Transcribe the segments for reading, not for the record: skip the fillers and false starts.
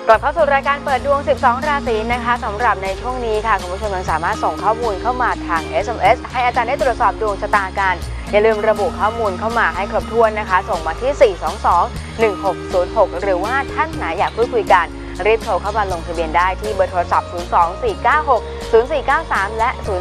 กลับเข้าสู่รายการเปิดดวง 12 ราศีนะคะสำหรับในช่วงนี้ค่ะคุณผู้ชมยังสามารถส่งข้อมูลเข้ามาทาง SMS ให้อาจารย์ได้ตรวจสอบดวงชะตากันอย่าลืมระบุข้อมูลเข้ามาให้ครบถ้วนนะคะส่งมาที่ 422-1606 หรือว่าท่านไหนอยากพูดคุยกันรีบโทรเข้ามาลงทะเบียนได้ที่เบอร์โทรศัพท์ 024960493 และ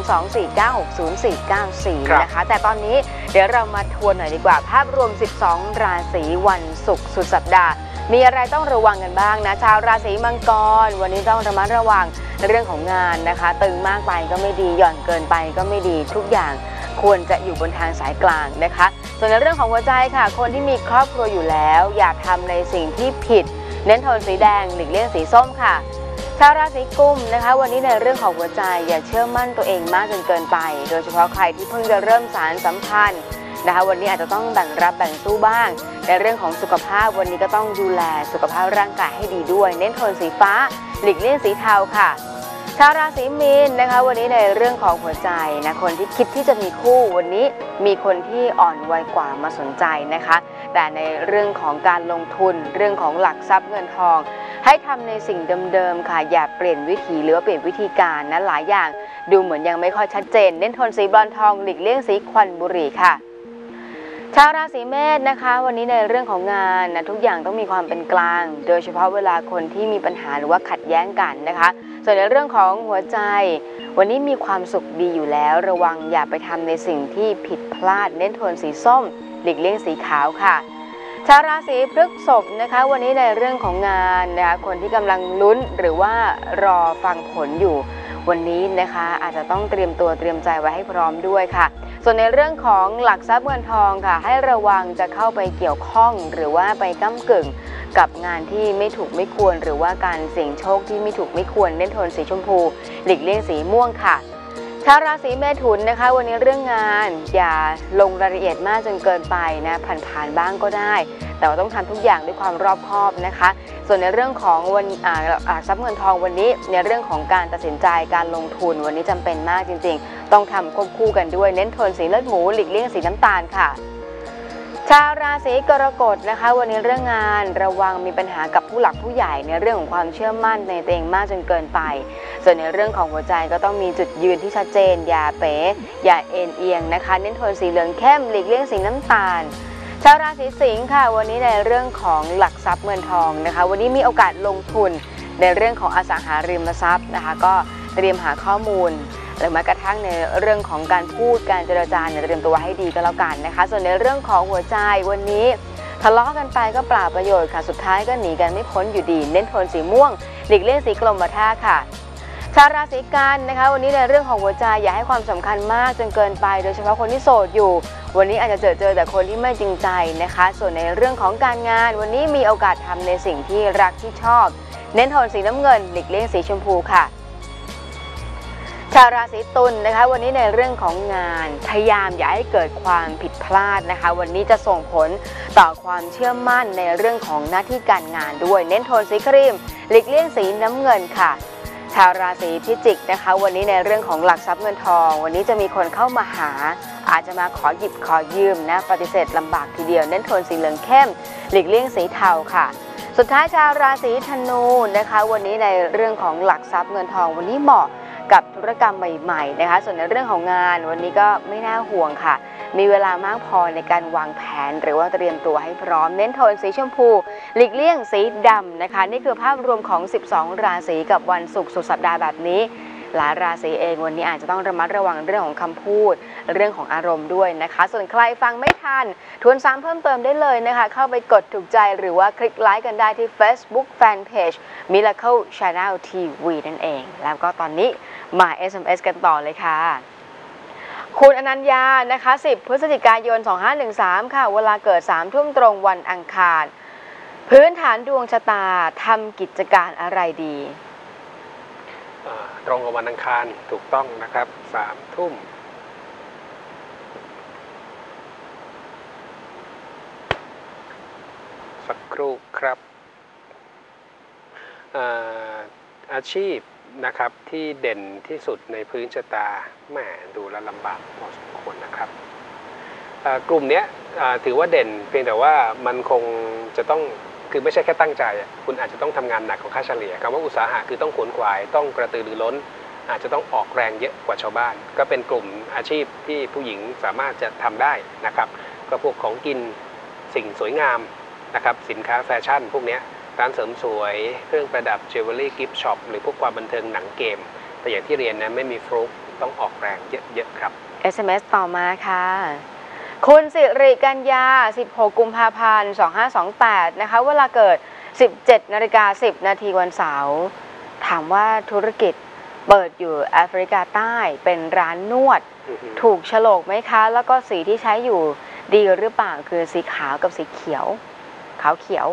024960494 นะคะแต่ตอนนี้เดี๋ยวเรามาทวนหน่อยดีกว่าภาพรวม 12 ราศีวันศุกร์สุดสัปดาห์มีอะไรต้องระวังกันบ้างนะชาวราศีมังกรวันนี้ต้องระมัดระวังเรื่องของงานนะคะตึงมากไปก็ไม่ดีหย่อนเกินไปก็ไม่ดีทุกอย่างควรจะอยู่บนทางสายกลางนะคะส่วนในเรื่องของหัวใจค่ะคนที่มีครอบครัวอยู่แล้วอย่าทำในสิ่งที่ผิดเน้นโทนสีแดงหลีกเลี่ยงสีส้มค่ะชาวราศีกุมนะคะวันนี้ในเรื่องของหัวใจอย่าเชื่อมั่นตัวเองมากจนเกินไปโดยเฉพาะใครที่เพิ่งจะเริ่มสานสัมพันธ์นะคะวันนี้อาจจะต้องแบ่งรับแบ่งสู้บ้างในเรื่องของสุขภาพวันนี้ก็ต้องดูแลสุขภาพร่างกายให้ดีด้วยเน้นโทนสีฟ้าหลีกเลี่ยงสีเทาค่ะชาวราศีมีนนะคะวันนี้ในเรื่องของหัวใจนะคนที่คิดที่จะมีคู่วันนี้มีคนที่อ่อนวัยกว่ามาสนใจนะคะแต่ในเรื่องของการลงทุนเรื่องของหลักทรัพย์เงินทองให้ทำในสิ่งเดิมๆค่ะอย่าเปลี่ยนวิธีหรือว่าเปลี่ยนวิธีการนะหลายอย่างดูเหมือนยังไม่ค่อยชัดเจนเน้นโทนสีบรอนซ์ทองหลีกเลี่ยงสีควันบุหรี่ค่ะชาวราศีเมษนะคะวันนี้ในเรื่องของงานนะทุกอย่างต้องมีความเป็นกลางโดยเฉพาะเวลาคนที่มีปัญหาหรือว่าขัดแย้งกันนะคะส่วนในเรื่องของหัวใจวันนี้มีความสุขดีอยู่แล้วระวังอย่าไปทำในสิ่งที่ผิดพลาดเน้นโทนสีส้มหลีกเลี่ยงสีขาวค่ะชาวราศีพฤษภนะคะวันนี้ในเรื่องของงานนะคะคนที่กำลังลุ้นหรือว่ารอฟังผลอยู่วันนี้นะคะอาจจะต้องเตรียมตัวเตรียมใจไว้ให้พร้อมด้วยค่ะส่วนในเรื่องของหลักทรัพย์เงินทองค่ะให้ระวังจะเข้าไปเกี่ยวข้องหรือว่าไปก้ำกึ่งกับงานที่ไม่ถูกไม่ควรหรือว่าการเสี่ยงโชคที่ไม่ถูกไม่ควรเน้นโทนสีชมพูหลีกเลี่ยงสีม่วงค่ะชาวราศีเมถุนนะคะวันนี้เรื่องงานอย่าลงรายละเอียดมากจนเกินไปนะผ่านบ้างก็ได้แต่ว่าต้องทำทุกอย่างด้วยความรอบคอบนะคะส่วนในเรื่องของวันทรัพย์เงินทองวันนี้ในเรื่องของการตัดสินใจการลงทุนวันนี้จำเป็นมากจริงๆต้องทำควบคู่กันด้วยเน้นโทนสีเลือดหมูหลีกเลี่ยงสีน้ำตาลค่ะชาวราศีกรกฎนะคะวันนี้เรื่องงานระวังมีปัญหากับผู้หลักผู้ใหญ่ในเรื่องของความเชื่อมั่นในตัวเองมากจนเกินไปส่วนในเรื่องของหัวใจก็ต้องมีจุดยืนที่ชัดเจนอย่าเป๋อย่าเอ็นเอียงนะคะเน้นโทนสีเหลืองเข้มหลีกเลี่ยงสีน้ำตาลชาวราศีสิงค์ค่ะวันนี้ในเรื่องของหลักทรัพย์เงินทองนะคะวันนี้มีโอกาสลงทุนในเรื่องของอสังหาริมทรัพย์นะคะก็เตรียมหาข้อมูลหรือแม้กระทั่งในเรื่องของการพูดการเจรจาเตรียมตัวให้ดีก็แล้วกันนะคะส่วนในเรื่องของหัวใจวันนี้ทะเลาะกันไปก็เปล่าประโยชน์ค่ะสุดท้ายก็หนีกันไม่พ้นอยู่ดีเน้นโทนสีม่วงหลีกเลี่ยงสีกรมท่าค่ะชาวราศีกันนะคะวันนี้ในเรื่องของหัวใจอย่าให้ความสำคัญมากจนเกินไปโดยเฉพาะคนที่โสดอยู่วันนี้อาจจะเจอแต่คนที่ไม่จริงใจนะคะส่วนในเรื่องของการงานวันนี้มีโอกาสทำในสิ่งที่รักที่ชอบเน้นโทนสีน้ำเงินหลีกเลี่ยงสีชมพูค่ะชาวราศีตุลนะคะวันนี้ในเรื่องของงานพยายามอย่าให้เกิดความผิดพลาดนะคะวันนี้จะส่งผลต่อความเชื่อมั่นในเรื่องของหน้าที่การงานด้วยเน้นโทนสีครีมหลีกเลี่ยงสีน้ำเงินค่ะชาวราศีพิจิกนะคะวันนี้ในเรื่องของหลักทรัพย์เงินทองวันนี้จะมีคนเข้ามาหาอาจจะมาขอหยิบขอยืมนะปฏิเสธลำบากทีเดียวเน้นโทนสีเหลืองเข้มหลีกเลี่ยงสีเทาค่ะสุดท้ายชาวราศีธนูนะคะวันนี้ในเรื่องของหลักทรัพย์เงินทองวันนี้เหมาะกับธุรกรรมใหม่ๆนะคะส่วนในเรื่องของงานวันนี้ก็ไม่น่าห่วงค่ะมีเวลามากพอในการวางแผนหรือว่าเตรียมตัวให้พร้อมเน้นโทนสีชมพูหลีกเลี่ยงสีดำนะคะนี่คือภาพรวมของ12ราศีกับวันศุกร์สุดสัปดาห์แบบนี้หลายราศีเองวันนี้อาจจะต้องระมัดระวังเรื่องของคำพูดเรื่องของอารมณ์ด้วยนะคะส่วนใครฟังไม่ทันทวนซ้ำเพิ่มเติมได้เลยนะคะเข้าไปกดถูกใจหรือว่าคลิกไลค์กันได้ที่ Facebook Fanpage Miracle Channel TV นั่นเองแล้วก็ตอนนี้มา SMS กันต่อเลยค่ะคุณอนัญญานะคะ10 พฤศจิกายน 2513 ค่ะเวลาเกิด 3 ทุ่มตรงวันอังคารพื้นฐานดวงชะตาทำกิจการอะไรดีตรงกับวันอังคารถูกต้องนะครับ3 ทุ่มสักครู่ครับอาชีพนะครับที่เด่นที่สุดในพื้นชะตาแหมดูแลลำบากพอสมควรนะครับกลุ่มนี้ถือว่าเด่นเพียงแต่ว่ามันคงจะต้องคือไม่ใช่แค่ตั้งใจคุณอาจจะต้องทำงานหนักของค่าเฉลี่ยคำว่าอุตสาหะคือต้องขวนขวายต้องกระตือรือร้นอาจจะต้องออกแรงเยอะกว่าชาวบ้านก็เป็นกลุ่มอาชีพที่ผู้หญิงสามารถจะทำได้นะครับก็พวกของกินสิ่งสวยงามนะครับสินค้าแฟชั่นพวกนี้ร้านเสริมสวยเครื่องประดับจิวเวลรี่กิฟต์ช็อปหรือพวกความบันเทิงหนังเกมแต่อย่างที่เรียนนะไม่มีฟลุกต้องออกแรงเยอะๆครับ SMS ต่อมาค่ะคุณสิริกัญญา16 กุมภาพันธ์ 2528นะคะเวลาเกิด 17:10 นาทีวันเสาร์ถามว่าธุรกิจเปิดอยู่แอฟริกาใต้เป็นร้านนวดถูกโฉลกไหมคะแล้วก็สีที่ใช้อยู่ดีหรือเปล่าคือสีขาวกับสีเขียวขาวเขียว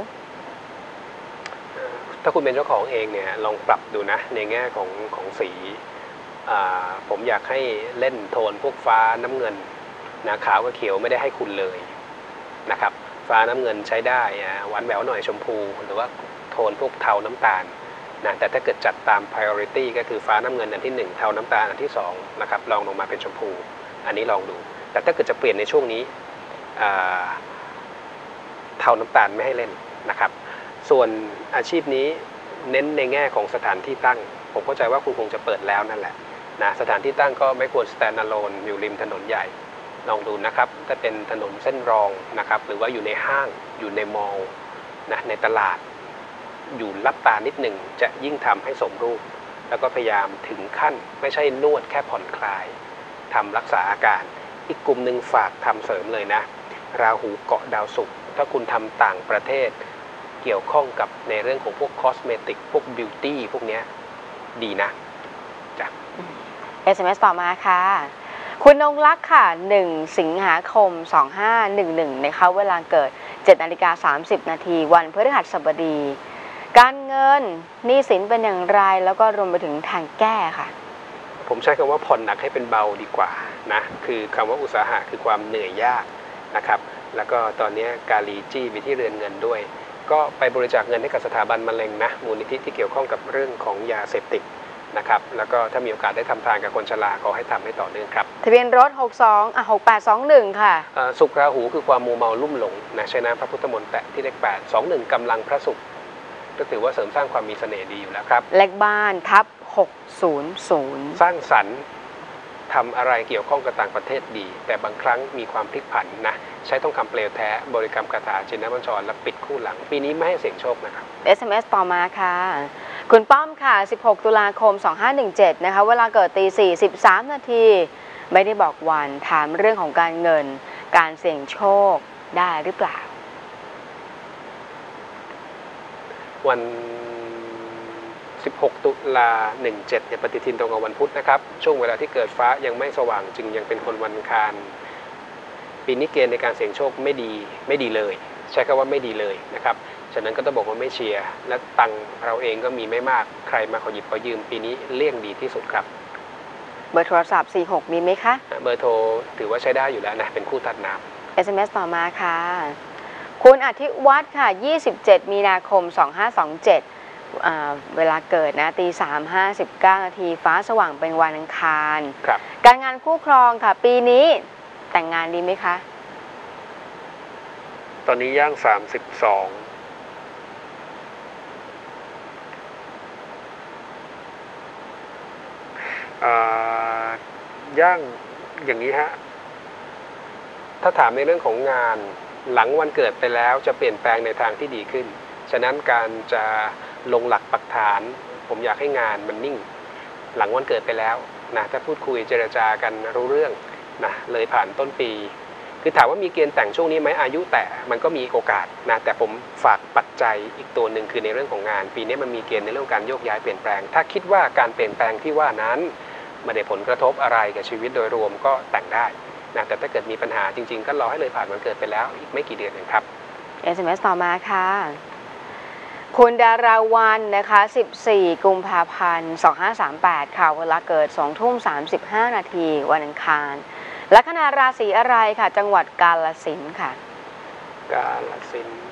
ถ้าคุณเป็นเจ้าของเองเนี่ยลองปรับดูนะในแง่ของสีผมอยากให้เล่นโทนพวกฟ้าน้ำเงินนะขาวกับเขียวไม่ได้ให้คุณเลยนะครับฟ้าน้ำเงินใช้ได้หวานแหววหน่อยชมพูหรือว่าโทนพวกเทาน้ำตาลนะแต่ถ้าเกิดจัดตาม priority ก็คือฟ้าน้ำเงินอันที่1เทาน้ำตาลอันที่2นะครับลองลงมาเป็นชมพูอันนี้ลองดูแต่ถ้าเกิดจะเปลี่ยนในช่วงนี้เทาน้ำตาลไม่ให้เล่นนะครับส่วนอาชีพนี้เน้นในแง่ของสถานที่ตั้งผมเข้าใจว่าคุณคงจะเปิดแล้วนั่นแหละนะสถานที่ตั้งก็ไม่ควร stand alone อยู่ริมถนนใหญ่ลองดูนะครับถ้าเป็นถนนเส้นรองนะครับหรือว่าอยู่ในห้างอยู่ในมอลล์นะในตลาดอยู่ลับตานิดหนึ่งจะยิ่งทำให้สมรูปแล้วก็พยายามถึงขั้นไม่ใช่นวดแค่ผ่อนคลายทำรักษาอาการอีกกลุ่มหนึ่งฝากทำเสริมเลยนะราหูเกาะดาวศุกร์ถ้าคุณทำต่างประเทศเกี่ยวข้องกับในเรื่องของพวกคอสเมติกพวกบิวตี้พวกนี้ดีนะจ้ะ SMS ต่อมาค่ะคุณนงลักษ์ค่ะ1 สิงหาคม 2511นะคะเวลาเกิด 7:30 นาทีวันพฤหัสบดีการเงินหนี้สินเป็นอย่างไรแล้วก็รวมไปถึงทางแก้ค่ะผมใช้คำว่าผ่อนหนักให้เป็นเบาดีกว่านะคือคำว่าอุตสาหะคือความเหนื่อยยากนะครับแล้วก็ตอนนี้กาลีจี้ไปที่เรือนเงินด้วยก็ไปบริจาคเงินให้กับสถาบันมะเร็งนะมูลนิธิที่เกี่ยวข้องกับเรื่องของยาเสพติดนะครับแล้วก็ถ้ามีโอกาสได้ทำทานกับคนชราขอให้ทำให้ต่อเนื่องครับทะเบียนรถ6821ค่ะสุขราหูคือความมัวเมาลุ่มหลงนะใช้น้ำพระพุทธมนต์แตะที่เลข8 21กำลังพระศุกร์ก็ถือว่าเสริมสร้างความมีเสน่ห์ดีอยู่แล้วครับเลขบ้านทับ600 สร้างสรรค์ทำอะไรเกี่ยวข้องกับต่างประเทศดีแต่บางครั้งมีความพลิกผันนะใช้ทองคำเปลวแท้บริกรรมคาถาจินบัญชรและปิดคู่หลังปีนี้ไม่ให้เสี่ยงโชคนะครับ SMS ต่อมาค่ะคุณป้อมค่ะ16 ตุลาคม 2517นะคะเวลาเกิดตี 4:13 นาทีไม่ได้บอกวันถามเรื่องของการเงินการเสี่ยงโชคได้หรือเปล่าวัน16 ตุลา17เนี่ยปฏิทินตรงกับวันพุธนะครับช่วงเวลาที่เกิดฟ้ายังไม่สว่างจึงยังเป็นคนวันอังคารปีนี้เกณฑ์ในการเสี่ยงโชคไม่ดีเลยใช้คำว่าไม่ดีเลยนะครับฉะนั้นก็ต้องบอกว่าไม่เชียร์และตังเราเองก็มีไม่มากใครมาขอหยิบขอยืมปีนี้เลี่ยงดีที่สุดครับเบอร์โทรศัพท์46มีไหมคะเบอร์โทรถือว่าใช้ได้อยู่แล้วนะเป็นคู่ตัดน้ำ SMS ต่อมาค่ะคุณอธิวัฒน์ค่ะ27 มีนาคม 2527เวลาเกิดนะตี 3:59 นาทีฟ้าสว่างเป็นวันอังคารครับการงานคู่ครองค่ะปีนี้แต่งงานดีไหมคะตอนนี้ย่าง32ย่างอย่างนี้ฮะถ้าถามในเรื่องของงานหลังวันเกิดไปแล้วจะเปลี่ยนแปลงในทางที่ดีขึ้นฉะนั้นการจะลงหลักปักฐานผมอยากให้งานมันนิ่งหลังวันเกิดไปแล้วนะถ้าพูดคุยเจรจากันรู้เรื่องนะเลยผ่านต้นปีคือถามว่ามีเกณฑ์แต่งช่วงนี้ไหมอายุแต่มันก็มีโอกาสนะแต่ผมฝากปัจจัยอีกตัวหนึ่งคือในเรื่องของงานปีนี้มันมีเกณฑ์ในเรื่องการโยกย้ายเปลี่ยนแปลงถ้าคิดว่าการเปลี่ยนแปลงที่ว่านั้นไม่ได้ผลกระทบอะไรกับชีวิตโดยรวมก็แต่งได้นะแต่ถ้าเกิดมีปัญหาจริงๆก็รอให้เลยผ่านวันเกิดไปแล้วอีกไม่กี่เดือนเองครับ SMS ต่อมาค่ะคุณดาราวันนะคะ14 กุมภาพันธ์ 2538ค่ะเวลาเกิด 20:35 นาทีวันอังคารลัคนาราศีอะไรค่ะจังหวัดกาฬสินธุ์ค่ะกาฬสินธุ์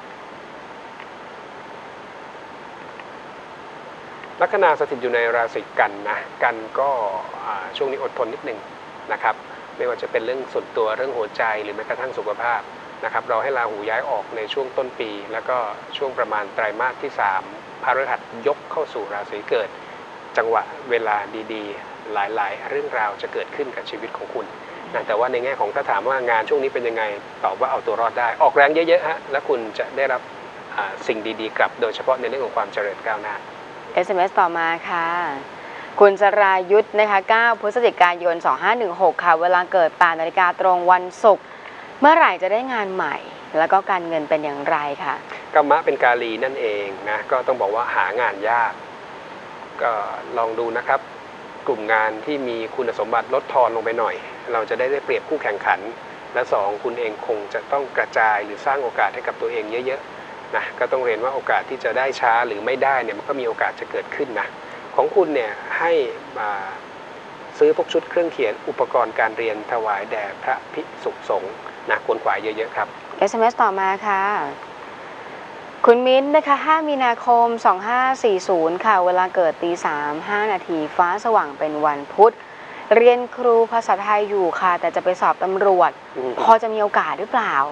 ลัคนาสถิตอยู่ในราศีกันนะกันก็ช่วงนี้อดทนนิดหนึ่งนะครับไม่ว่าจะเป็นเรื่องส่วนตัวเรื่องหัวใจหรือแม้กระทั่งสุขภาพนะครับเราให้ราหูย้ายออกในช่วงต้นปี แล้วก็ช่วงประมาณไตรมาสที่3พฤหัสยกเข้าสู่ราศีเกิดจังหวะเวลาดีๆหลายๆเรื่องราวจะเกิดขึ้นกับชีวิตของคุณนะแต่ว่าในแง่ของถ้าถามว่างานช่วงนี้เป็นยังไงตอบว่าเอาตัวรอดได้ออกแรงเยอะๆฮะแล้วคุณจะได้รับสิ่งดีๆกลับโดยเฉพาะในเรื่องของความเจริญก้าวหน้า SMS ต่อมาค่ะคุณสรายุทธนะคะ9 พฤศจิกายน 2516 ค่ะเวลาเกิด8 นาฬิกาตรงวันศุกร์เมื่อไหร่จะได้งานใหม่แล้วก็การเงินเป็นอย่างไรค่ะกรรมะเป็นกาลีนั่นเองนะก็ต้องบอกว่าหางานยากก็ลองดูนะครับกลุ่มงานที่มีคุณสมบัติลดทอนลงไปหน่อยเราจะได้เปรียบคู่แข่งขันและ2คุณเองคงจะต้องกระจายหรือสร้างโอกาสให้กับตัวเองเยอะๆนะก็ต้องเรียนว่าโอกาสที่จะได้ช้าหรือไม่ได้เนี่ยมันก็มีโอกาสจะเกิดขึ้นนะของคุณเนี่ยให้ซื้อพวกชุดเครื่องเขียนอุปกรณ์การเรียนถวายแด่พระภิกษุสงฆ์นะควรขวายเยอะๆครับ SMS ต่อมาค่ะคุณมิ้นนะคะ5 มีนาคม 2540 ค่ะเวลาเกิดตี 3:05 นาทีฟ้าสว่างเป็นวันพุธเรียนครูภาษาไทยอยู่ค่ะแต่จะไปสอบตำรวจพอจะมีโอกาสหรือเปล่า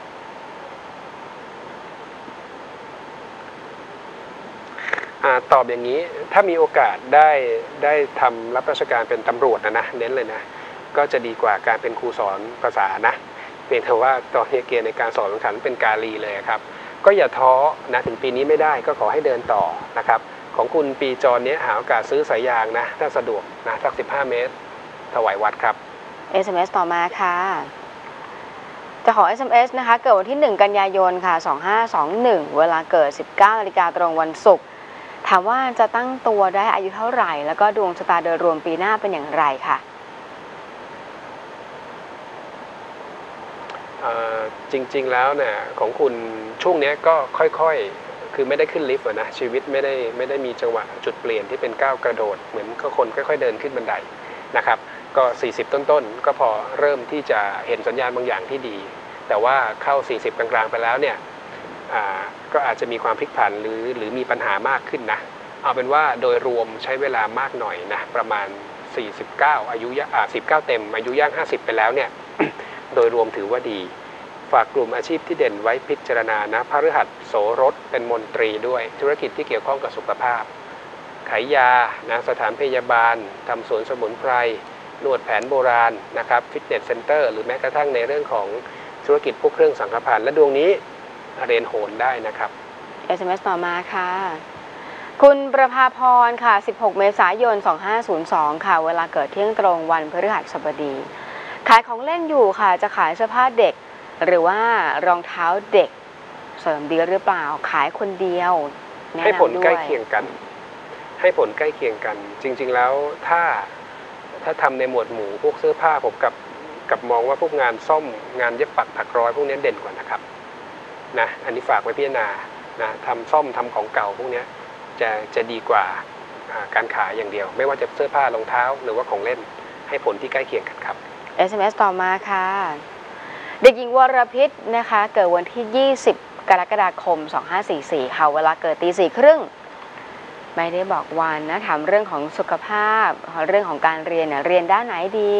ตอบอย่างนี้ถ้ามีโอกาสได้ทำรับราชการเป็นตำรวจนะเน้นเลยนะก็จะดีกว่าการเป็นครูสอนภาษานะเพียงแต่ว่าตอนนี้เกณฑ์ในการสอนของฉันเป็นกาลีเลยครับก็อย่าท้อนะถึงปีนี้ไม่ได้ก็ขอให้เดินต่อนะครับของคุณปีจรนี้หาโอกาสซื้อสายยางนะถ้าสะดวกนะสัก15 เมตรถวายวัดครับ SMS ต่อมาค่ะจะขอ SMS นะคะเกิดวันที่1 กันยายนค่ะ2521เวลาเกิด 19 นาฬิกาตรงวันศุกร์ถามว่าจะตั้งตัวได้อายุเท่าไหร่แล้วก็ดวงชะตาโดยรวมปีหน้าเป็นอย่างไรค่ะจริงๆแล้วเนี่ยของคุณช่วงนี้ก็ค่อยๆคือไม่ได้ขึ้นลิฟต์นะชีวิตไม่ได้มีจังหวะจุดเปลี่ยนที่เป็นก้าวกระโดดเหมือนคนค่อยๆเดินขึ้นบันไดนะครับก็40ต้นๆก็พอเริ่มที่จะเห็นสัญญาณบางอย่างที่ดีแต่ว่าเข้า40กลางๆไปแล้วเนี่ยก็อาจจะมีความพลิกผันหรือมีปัญหามากขึ้นนะเอาเป็นว่าโดยรวมใช้เวลามากหน่อยนะประมาณ49อายุ19เต็มอายุย่าง50ไปแล้วเนี่ย โดยรวมถือว่าดีฝากกลุ่มอาชีพที่เด่นไว้พิจารณานะพฤหัสโสรสเป็นมนตรีด้วยธุรกิจที่เกี่ยวข้องกับสุขภาพขายยานะสถานพยาบาลทำสวนสมุนไพรนวดแผนโบราณนะครับฟิตเนสเซ็นเตอร์หรือแม้กระทั่งในเรื่องของธุรกิจพวกเครื่องสังฆทานและดวงนี้เรียนโหรได้นะครับ SMS ต่อมาค่ะคุณประภาพรค่ะ16 เมษายน 2502 ค่ะเวลาเกิดเที่ยงตรงวันพฤหัสบดีขายของเล่นอยู่ค่ะจะขายเสื้อผ้าเด็กหรือว่ารองเท้าเด็กเสริมดีหรือเปล่าขายคนเดียวให้ผลใกล้เคียงกันให้ผลใกล้เคียงกันจริงๆแล้วถ้าทำในหมวดหมู่พวกเสื้อผ้าผมกับมองว่าพวกงานซ่อมงานเย็บปักถักร้อยพวกนี้เด่นกว่านะครับนะอันนี้ฝากไว้พิจารณานะทำซ่อมทำของเก่าพวกนี้จะดีกว่าการขายอย่างเดียวไม่ว่าจะเสื้อผ้ารองเท้าหรือว่าของเล่นให้ผลที่ใกล้เคียงกันครับ SMS ต่อมาค่ะเด็กหญิงวรพิษนะคะเกิดวันที่ 20 กรกฎาคม 2544 ค่ะเวลาเกิดตี 4:30ไม่ได้บอกวันนะถามเรื่องของสุขภาพเรื่องของการเรียนเรียนด้านไหนดี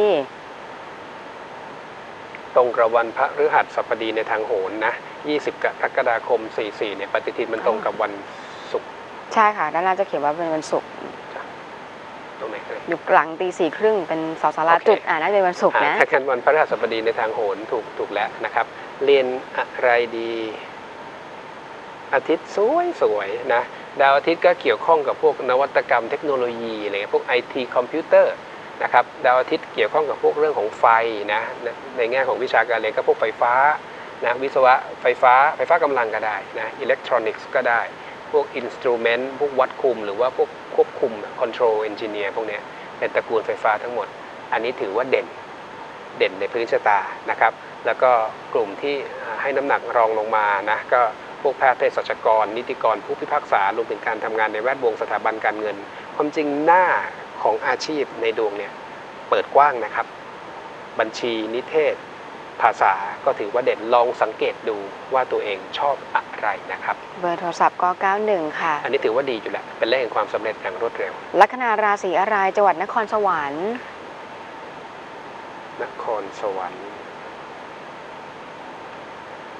ตรงกับวันพฤหัสบดีในทางโหรนะ20 กรกฎาคม 44เนี่ยปฏิทินมันตรงกับวันศุกร์ใช่ค่ะด้านล่างจะเขียนว่าเป็นวันศุกร์ตรงไหนเลยอยู่หลังตี 4:30เป็นสสารจุดน่าจะเป็นวันศุกร์นะถ้าเป็นวันพฤหัสบดีในทางโหรถูกแล้วนะครับเรียนอะไรดีอาทิตย์สวยๆนะดาวอาทิตย์ก็เกี่ยวข้องกับพวกนวัตกรรมเทคโนโลยีอะไรพวก IT คอมพิวเตอร์นะครับดาวอาทิตย์เกี่ยวข้องกับพวกเรื่องของไฟนะในแง่ของวิชาการเรียนก็พวกไฟฟ้านะวิศวะไฟฟ้ากำลังก็ได้นะอิเล็กทรอนิกส์ก็ได้พวกอินสตรูเมนต์พวกวัดคุมหรือว่าพวกควบคุมคอนโทรลเอนจิเนียร์พวกนี้เป็นตระกูลไฟฟ้าทั้งหมดอันนี้ถือว่าเด่นในพื้นชะตานะครับแล้วก็กลุ่มที่ให้น้ำหนักรองลงมานะก็พวกแพทย์เภสัชกรนิติกรผู้พิพากษารวมถึงการทำงานในแวดวงสถาบันการเงินความจริงหน้าของอาชีพในดวงเนี่ยเปิดกว้างนะครับบัญชีนิเทศภาษาก็ถือว่าเด่นลองสังเกตดูว่าตัวเองชอบอะไรนะครับเบอร์โทรศัพท์ก็91ค่ะอันนี้ถือว่าดีอยู่แหละเป็นเลขแห่งความสำเร็จอย่างรวดเร็วลัคนาราศีอะไรจังหวัดนครสวรรค์นครสวรรค์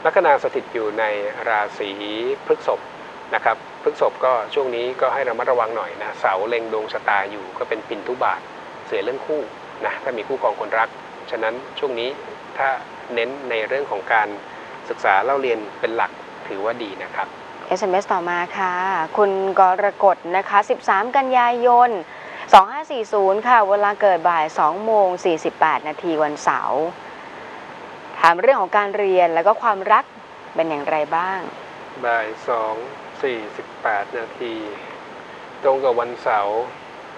ลัคนาสถิตอยู่ในราศีพฤษภนะครับพฤษภก็ช่วงนี้ก็ให้ระมัดระวังหน่อยนะเสาเล็งดวงชะตาอยู่ก็เป็นปินทุบาทเสียเรื่องคู่นะถ้ามีคู่ครองคนรักฉะนั้นช่วงนี้ถ้าเน้นในเรื่องของการศึกษาเล่าเรียนเป็นหลักถือว่าดีนะครับ SMS ต่อมาค่ะคุณกรกฎนะคะ13 กันยายน 2540 ค่ะเวลาเกิดบ่าย2 โมง 48 นาทีวันเสาร์ถามเรื่องของการเรียนแล้วก็ความรักเป็นอย่างไรบ้างบ่าย2:48 นาทีตรงกับวันเสาร์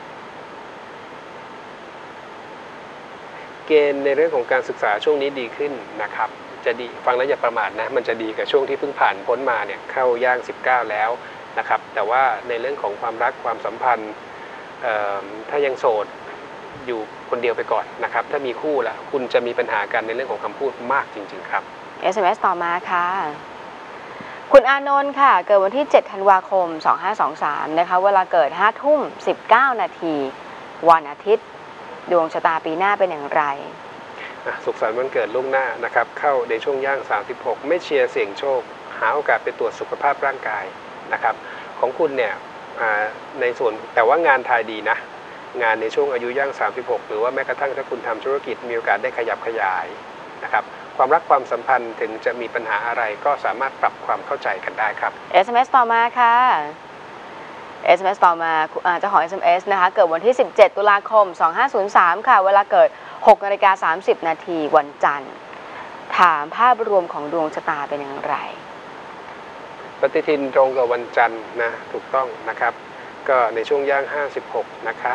เกณฑ์ในเรื่องของการศึกษาช่วงนี้ดีขึ้นนะครับจะดีฟังแล้วอย่าประมาทนะมันจะดีกับช่วงที่เพิ่งผ่านพ้นมาเนี่ยเข้าย่าง19แล้วนะครับแต่ว่าในเรื่องของความรักความสัมพันธ์ถ้ายังโสดอยู่คนเดียวไปก่อนนะครับถ้ามีคู่แล้วคุณจะมีปัญหากันในเรื่องของคำพูดมากจริงๆครับ SMS ต่อมาค่ะคุณอานนท์ค่ะเกิดวันที่7 ธันวาคม 2523 นะคะเวลาเกิด 5:19 นาทีวันอาทิตย์ดวงชะตาปีหน้าเป็นอย่างไรสุขสันต์วันเกิดล่วงหน้านะครับเข้าในช่วงย่าง36ไม่เชียร์เสี่ยงโชคหาโอกาสไปตรวจสุขภาพร่างกายนะครับของคุณเนี่ยในส่วนแต่ว่างานทายดีนะงานในช่วงอายุย่าง36หรือว่าแม้กระทั่งถ้าคุณทำธุรกิจมีโอกาสได้ขยับขยายนะครับความรักความสัมพันธ์ถึงจะมีปัญหาอะไรก็สามารถปรับความเข้าใจกันได้ครับ SMS ต่อมาค่ะ SMS ต่อมาเจ้าของ SMS นะคะเกิดวันที่17 ตุลาคม 2503 ค่ะเวลาเกิด 6:30 นาทีวันจันทร์ถามภาพรวมของดวงชะตาเป็นอย่างไรปฏิทินตรงกับวันจันทร์นะถูกต้องนะครับก็ในช่วงย่าง56นะคะ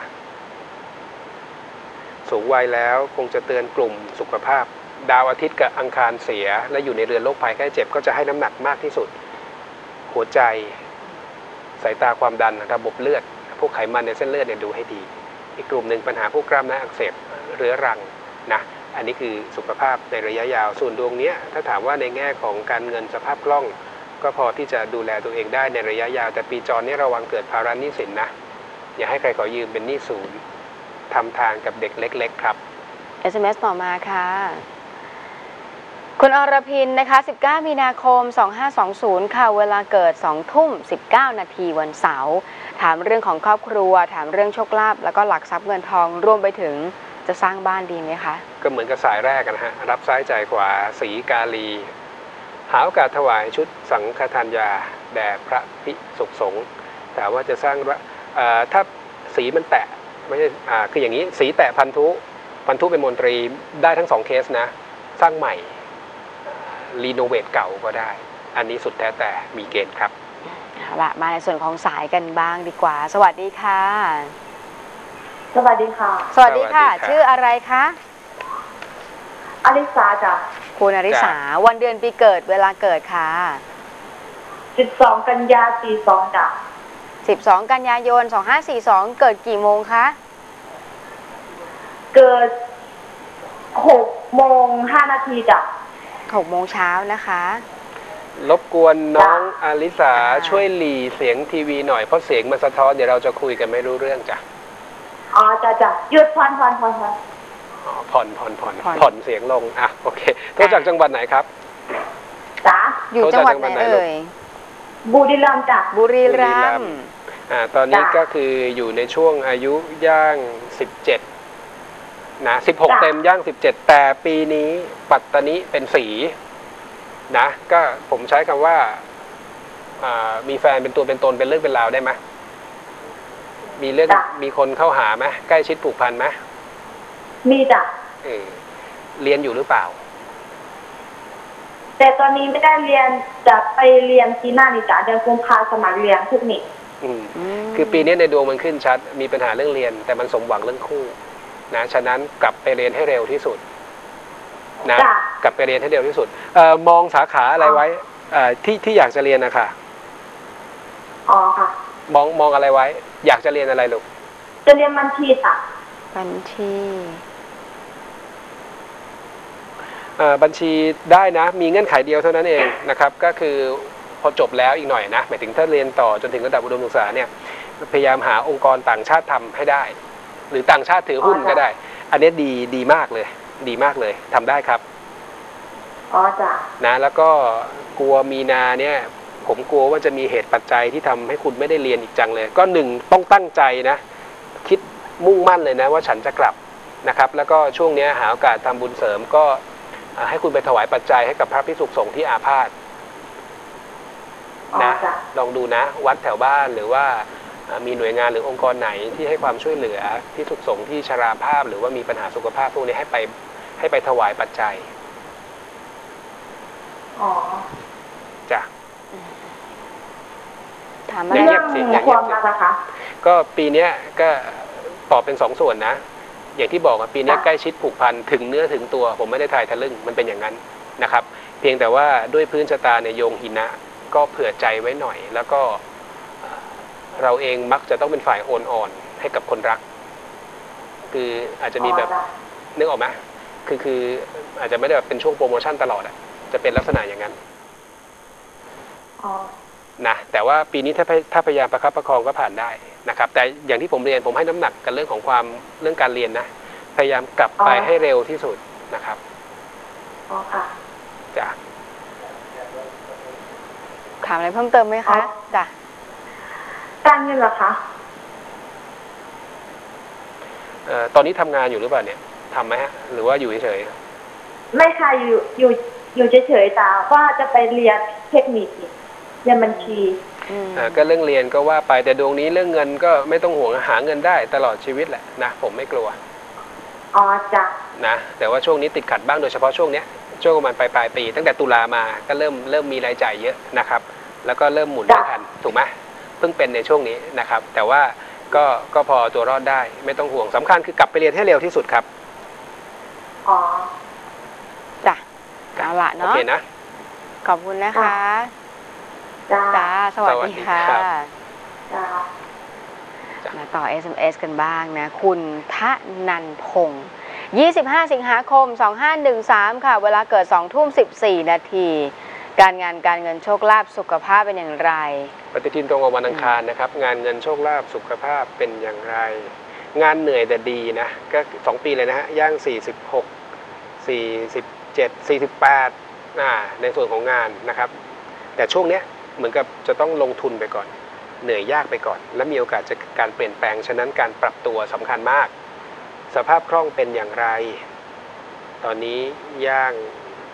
สูงวัยแล้วคงจะเตือนกลุ่มสุขภาพดาวอาทิตย์กับอังคารเสียและอยู่ในเรือนโรคภัยไข้เจ็บก็จะให้น้ำหนักมากที่สุดหัวใจสายตาความดันระบบเลือดพวกไขมันในเส้นเลือดเนี่ยดูให้ดีอีกกลุ่มหนึ่งปัญหาพวกกล้ามเนื้ออักเสบเรื้อรังนะอันนี้คือสุขภาพในระยะยาวส่วนดวงนี้ถ้าถามว่าในแง่ของการเงินสภาพคล่องก็พอที่จะดูแลตัวเองได้ในระยะยาวแต่ปีจรนี้ระวังเกิดภาระหนี้สินนะอย่าให้ใครขอยืมเป็นหนี้ศูนย์ทำทางกับเด็กเล็กๆครับ SMS ต่อมาค่ะคุณอรพินนะคะ19 มีนาคม 2520 ค่ะเวลาเกิด 2:19 นาทีวันเสาร์ถามเรื่องของครอบครัวถามเรื่องโชคลาภแล้วก็หลักทรัพย์เงินทองรวมไปถึงจะสร้างบ้านดีไหมคะก็เหมือนกับสายแรกนะฮะรับซ้ายจ่ายขวาสีกาลีหาโอกาสถวายชุดสังฆทานยาแด่พระภิกษุสงฆ์แต่ว่าจะสร้างถ้าสีมันแตะไม่ใช่คืออย่างนี้สีแตะพันธุเป็นมนตรีได้ทั้ง2เคสนะสร้างใหม่รีโนเวทเก่าก็ได้อันนี้สุดแท้แต่มีเกณฑ์ครับเอาละมาในส่วนของสายกันบ้างดีกว่าสวัสดีค่ะสวัสดีค่ะสวัสดีค่ะชื่ออะไรคะอลิสาจ้ะคุณอริสาวันเดือนปีเกิดเวลาเกิดค่ะ 12 กันยา42จ้ะ 12 กันยายน 2542เกิดกี่โมงคะเกิด6:05 นาทีจ้ะ 6 โมงเช้านะคะรบกวนน้องอลิสาช่วยหลีเสียงทีวีหน่อยเพราะเสียงมันสะท้อนเดี๋ยวเราจะคุยกันไม่รู้เรื่องจ้ะอ๋อจ้ะหยุดผ่อนเสียงลงอ่ะโอเคโทรจากจังหวัดไหนครับจ้ะอยู่จังหวัดไหนเอ่ยบุรีรัมย์จ้ะบุรีรัมย์ตอนนี้ก็คืออยู่ในช่วงอายุย่าง17นะ16เต็มย่าง17แต่ปีนี้ปัตตนิเป็นสีนะก็ผมใช้คำว่ามีแฟนเป็นตัวเป็นตนเป็นเรื่องเป็นราวได้ไหมมีเรื่องมีคนเข้าหาไหมใกล้ชิดผูกพันไหมมีจ้ะเรียนอยู่หรือเปล่าแต่ตอนนี้ไม่ได้เรียนจะไปเรียนปีหน้านี่จ้ะเดือนกุมภาพันธ์สมัครเรียนเทคนิคคือปีนี้ในดวงมันขึ้นชัดมีปัญหาเรื่องเรียนแต่มันสมหวังเรื่องคู่นะฉะนั้นกลับไปเรียนให้เร็วที่สุดนะกลับไปเรียนให้เร็วที่สุดมองสาขาอะไรไว้ที่อยากจะเรียนนะคะอ๋อค่ะมองอะไรไว้อยากจะเรียนอะไรลูกจะเรียนบัญชีจ้ะบัญชีบัญชีได้นะมีเงื่อนไขเดียวเท่านั้นเองนะครับก็คือพอจบแล้วอีกหน่อยนะหมายถึงถ้าเรียนต่อจนถึงระดับอุดมศึกษาเนี่ยพยายามหาองค์กรต่างชาติทำให้ได้หรือต่างชาติถือหุ้นก็ได้อันนี้ดีมากเลยทำได้ครับอ๋อจ้ะนะแล้วก็กลัวมีนาเนี่ยผมกลัวว่าจะมีเหตุปัจจัยที่ทำให้คุณไม่ได้เรียนอีกจังเลย ก็หนึ่งต้องตั้งใจนะคิดมุ่งมั่นเลยนะว่าฉันจะกลับนะครับแล้วก็ช่วงนี้หาโอกาสทำบุญเสริมก็ให้คุณไปถวายปัจจัยให้กับพระภิกษุสงฆ์ที่อาพาธนะลองดูนะวัดแถวบ้านหรือว่ามีหน่วยงานหรือองค์กรไหนที่ให้ความช่วยเหลือภิกษุสงฆ์ที่ชราภาพหรือว่ามีปัญหาสุขภาพพวกนี้ให้ไปถวายปัจจัยอ๋อจ้ะถามเรื่องความรักนะคะก็ปีนี้ก็ตอบเป็น2 ส่วนนะอย่างที่บอกปีนี้ใกล้ชิดผูกพันถึงเนื้อถึงตัวผมไม่ได้ทายทะลึ่งมันเป็นอย่างนั้นนะครับเพียงแต่ว่าด้วยพื้นชะตาในโยงหินะก็เผื่อใจไว้หน่อยแล้วก็เราเองมักจะต้องเป็นฝ่ายโอนอ่อนให้กับคนรักคืออาจจะมีแบบนึกออกไหมคืออาจจะไม่ได้แบบเป็นช่วงโปรโมชั่นตลอดอ่ะจะเป็นลักษณะอย่างนั้นนะแต่ว่าปีนี้ถ้าพยายามประคับประคองก็ผ่านได้นะครับแต่อย่างที่ผมเรียนผมให้น้ำหนักกันเรื่องของเรื่องการเรียนนะพยายามกลับไปให้เร็วที่สุดนะครับอ๋อค่ะจ้ะถามอะไรเพิ่มเติมไหมคะจ้ะการเงินเหรอคะตอนนี้ทำงานอยู่หรือเปล่าเนี่ยทำไหมฮะหรือว่าอยู่เฉยๆไม่ค่ะอยู่เฉยๆแต่ว่าจะไปเรียนเทคนิคเรียนบัญชีก็เรื่องเรียนก็ว่าไปแต่ดวงนี้เรื่องเงินก็ไม่ต้องห่วงหาเงินได้ตลอดชีวิตแหละนะผมไม่กลัวอ๋อจ้ะนะแต่ว่าช่วงนี้ติดขัดบ้างโดยเฉพาะช่วงเนี้ยช่วงประมาณปลายปีตั้งแต่ตุลามาก็เริ่มมีรายจ่ายเยอะนะครับแล้วก็เริ่มหมุนไม่ทันถูกไหมเพิ่งเป็นในช่วงนี้นะครับแต่ว่าก็พอตัวรอดได้ไม่ต้องห่วงสำคัญคือกลับไปเรียนให้เร็วที่สุดครับอ๋อจ้ะเอาละเนาะโอเคนะขอบคุณนะคะจ้าสวัสดีค่ะมาต่อ SMS กันบ้างนะคุณทะนันพงศ์25 สิงหาคม 2513 ค่ะเวลาเกิด 20:14 นาทีการงานการเงินโชคลาภสุขภาพเป็นอย่างไรปฏิทินตรงกับวันอังคารนะครับงานเงินโชคลาภสุขภาพเป็นอย่างไร งานเหนื่อยแต่ดีนะก็2 ปีเลยนะฮะย่าง46 47 48ในส่วนของงานนะครับแต่ช่วงเนี้ยเหมือนกับจะต้องลงทุนไปก่อนเหนื่อยยากไปก่อนและมีโอกาสจะการเปลี่ยนแปลงฉะนั้นการปรับตัวสำคัญมากสภาพคล่องเป็นอย่างไรตอนนี้ย่าง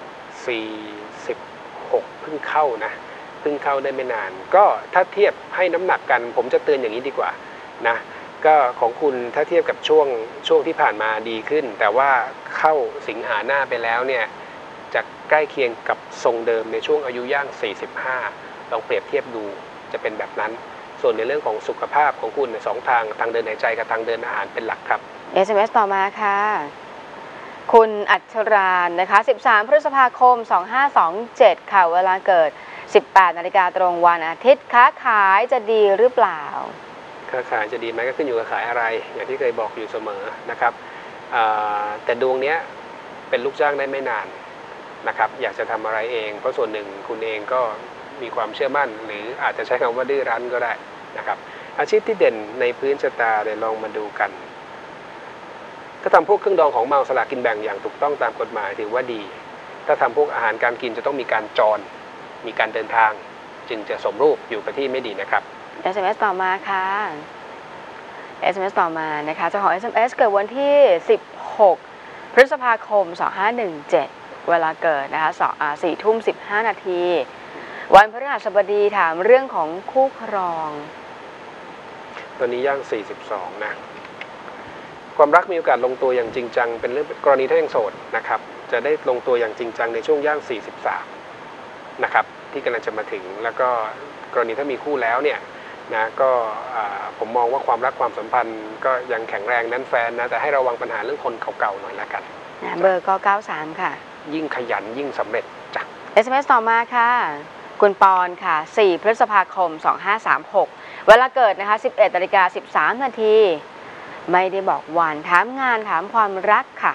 46เพิ่งเข้านะเพิ่งเข้าได้ไม่นานก็ถ้าเทียบให้น้ำหนักกันผมจะเตือนอย่างนี้ดีกว่านะก็ของคุณถ้าเทียบกับช่วงที่ผ่านมาดีขึ้นแต่ว่าเข้าสิงหาหน้าไปแล้วเนี่ยจะใกล้เคียงกับทรงเดิมในช่วงอายุย่าง45ลองเปรียบเทียบดูจะเป็นแบบนั้นส่วนในเรื่องของสุขภาพของคุณใน2 ทางเดินหายใจกับทางเดินอาหารเป็นหลักครับ SMS ต่อมาค่ะคุณอัชรานะคะ 13 พฤษภาคม 2527 ค่ะเวลาเกิด 18 นาฬิกาตรงวันอาทิตย์ค้าขายจะดีหรือเปล่าค้าขายจะดีไหมก็ขึ้นอยู่กับขายอะไรอย่างที่เคยบอกอยู่เสมอนะครับแต่ดวงนี้เป็นลูกจ้างได้ไม่นานนะครับอยากจะทำอะไรเองเพราะส่วนหนึ่งคุณเองก็มีความเชื่อมั่นหรืออาจจะใช้คำว่าดื้อรั้นก็ได้นะครับอาชีพที่เด่นในพื้นชะตาเดี๋ยวลองมาดูกันถ้าทำพวกเครื่องดองของเมาสลากกินแบ่งอย่างถูกต้องตามกฎหมายถือว่าดีถ้าทำพวกอาหารการกินจะต้องมีการจรมีการเดินทางจึงจะสมรูปอยู่กับที่ไม่ดีนะครับ SMS ต่อมาค่ะ SMS ต่อมานะคะเจ้าของ SMS เกิดวันที่16 พฤษภาคม 2517 เวลาเกิดนะคะ4:15 นาทีวันพฤหัสบดีถามเรื่องของคู่ครองตอนนี้ย่าง42นะความรักมีโอกาสลงตัวอย่างจริงจังเป็นเรื่องกรณีถ้ายังโสดนะครับจะได้ลงตัวอย่างจริงจังในช่วงย่าง43นะครับที่กำลังจะมาถึงแล้วก็กรณีถ้ามีคู่แล้วเนี่ยนะก็ผมมองว่าความรักความสัมพันธ์ก็ยังแข็งแรงนั้นแฟนนะแต่ให้ระวังปัญหาเรื่องคนเก่าๆหน่อยละกันเบอร์ก็93ค่ะยิ่งขยันยิ่งสำเร็จจ้ะ SMS ต่อมาค่ะคุณปอนค่ะ4 พฤษภาคม 2536 เวลาเกิดนะคะ 11 นาฬิกา 13 นาทีไม่ได้บอกวันถามงานถามความรักค่ะ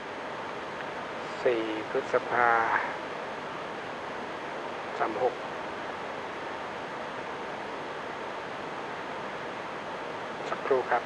4 พฤษภา36สักครู่ครับ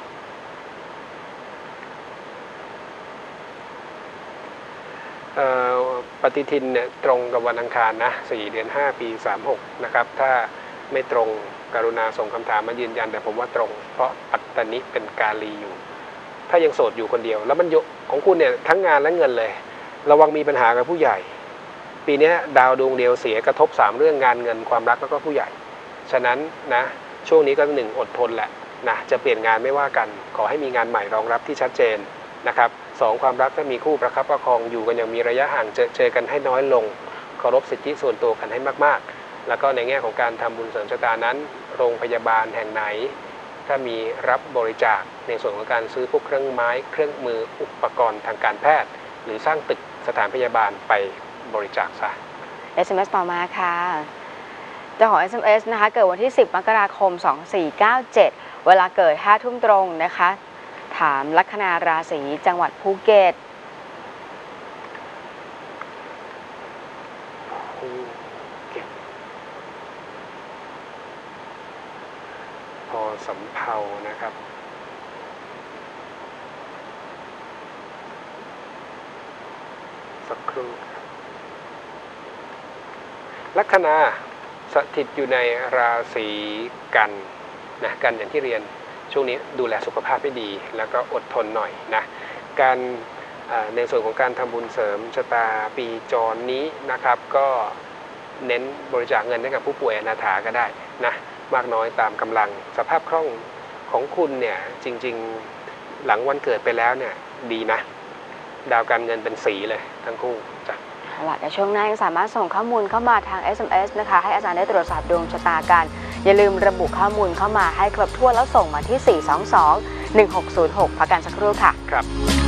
ปฏิทินเนี่ยตรงกับวันอังคารนะ4 เดือน 5 ปี 36นะครับถ้าไม่ตรงกรุณาส่งคำถามมายืนยันแต่ผมว่าตรงเพราะปัตตนิเป็นกาลีอยู่ถ้ายังโสดอยู่คนเดียวแล้วมันของคุณเนี่ยทั้งงานและเงินเลยระวังมีปัญหากับผู้ใหญ่ปีนี้ดาวดวงเดียวเสียกระทบ3เรื่องงานเงินความรักแล้วก็ผู้ใหญ่ฉะนั้นนะช่วงนี้ก็1อดทนแหละนะจะเปลี่ยนงานไม่ว่ากันขอให้มีงานใหม่รองรับที่ชัดเจนนะครับ2ความรักถ้ามีคู่ประคับประคองอยู่กันอย่างมีระยะห่างเจอกันให้น้อยลงเคารพสิทธิส่วนตัวกันให้มากๆแล้วก็ในแง่ของการทำบุญเสริมชะตานั้นโรงพยาบาลแห่งไหนถ้ามีรับบริจาคในส่วนของการซื้อพวกเครื่องไม้เครื่องมืออุปกรณ์ทางการแพทย์หรือสร้างตึกสถานพยาบาลไปบริจาคซะ SMS ต่อมาค่ะเจ้าของ SMS นะคะเกิดวันที่10 มกราคม 2497 เวลาเกิด 5 ทุ่มตรงนะคะถามลัคนาราศีจังหวัดภูเก็ตพอสำเภานะครับสักครู่ลัคนาสถิตอยู่ในราศีกันนะกันอย่างที่เรียนช่วงนี้ดูแลสุขภาพให้ดีแล้วก็อดทนหน่อยนะการในส่วนของการทำบุญเสริมชะตาปีจรนี้นะครับก็เน้นบริจาคเงินให้กับผู้ป่วยอนาถาก็ได้นะมากน้อยตามกำลังสภาพคล่องของคุณเนี่ยจริงๆหลังวันเกิดไปแล้วเนี่ยดีนะดาวการเงินเป็นสีเลยทั้งคู่จ้ะเอาล่ะในช่วงหน้ายังสามารถส่งข้อมูลเข้ามาทาง SMS นะคะให้อาจารย์ได้ตรวจสอบดวงชะตากันอย่าลืมระบุข้อมูลเข้ามาให้ครบถ้วนแล้วส่งมาที่ 422-1606 พักกันสักครู่ค่ะครับ